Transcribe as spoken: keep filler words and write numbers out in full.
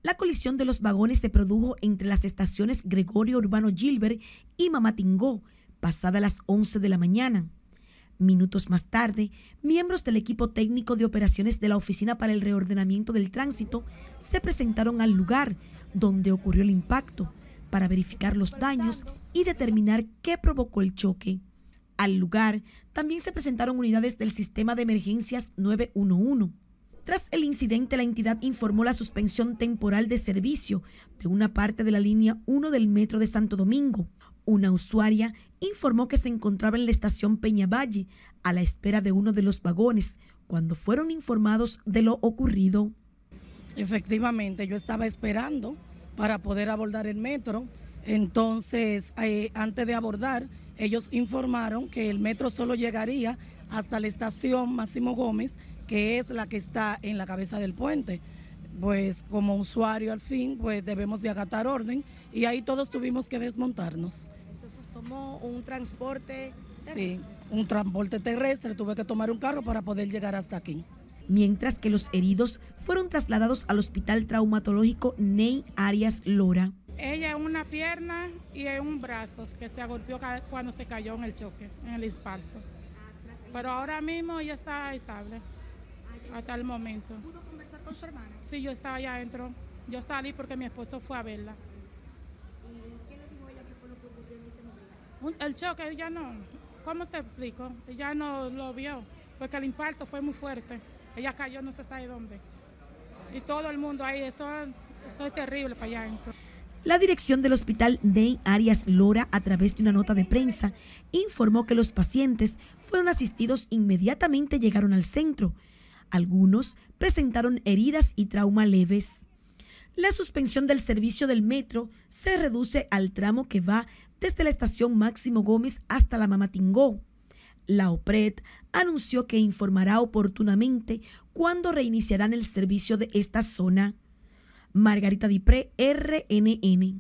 La colisión de los vagones se produjo entre las estaciones Gregorio Urbano Gilbert y Mamatingó, pasada las once de la mañana. Minutos más tarde, miembros del equipo técnico de operaciones de la Oficina para el Reordenamiento del Tránsito se presentaron al lugar donde ocurrió el impacto para verificar los daños y determinar qué provocó el choque. Al lugar también se presentaron unidades del Sistema de Emergencias nueve uno uno. Tras el incidente, la entidad informó la suspensión temporal de servicio de una parte de la línea uno del Metro de Santo Domingo. Una usuaria informó que se encontraba en la estación Peñavalle a la espera de uno de los vagones cuando fueron informados de lo ocurrido. Efectivamente, yo estaba esperando para poder abordar el metro. Entonces, eh, antes de abordar, ellos informaron que el metro solo llegaría hasta la estación Máximo Gómez, que es la que está en la cabeza del puente. Pues como usuario al fin, pues debemos de acatar orden y ahí todos tuvimos que desmontarnos. Entonces tomó un transporte terrestre. Sí, un transporte terrestre, tuve que tomar un carro para poder llegar hasta aquí. Mientras que los heridos fueron trasladados al Hospital Traumatológico Ney Arias Lora. Ella en una pierna y en un brazo que se golpeó cuando se cayó en el choque, en el infarto. Pero ahora mismo ella está estable, hasta el momento. ¿Pudo conversar con su hermana? Sí, yo estaba allá adentro. Yo salí porque mi esposo fue a verla. ¿Y qué le dijo ella que fue lo que ocurrió en ese momento? El choque, ella no, ¿cómo te explico? Ella no lo vio, porque el impacto fue muy fuerte. Ella cayó no se sabe dónde. Y todo el mundo ahí, eso, eso es terrible para allá adentro. La dirección del Hospital Ney Arias Lora, a través de una nota de prensa, informó que los pacientes fueron asistidos inmediatamente llegaron al centro. Algunos presentaron heridas y trauma leves. La suspensión del servicio del metro se reduce al tramo que va desde la estación Máximo Gómez hasta la Mamatingó. La OPRED anunció que informará oportunamente cuándo reiniciarán el servicio de esta zona. Margarita Dipré, R N N.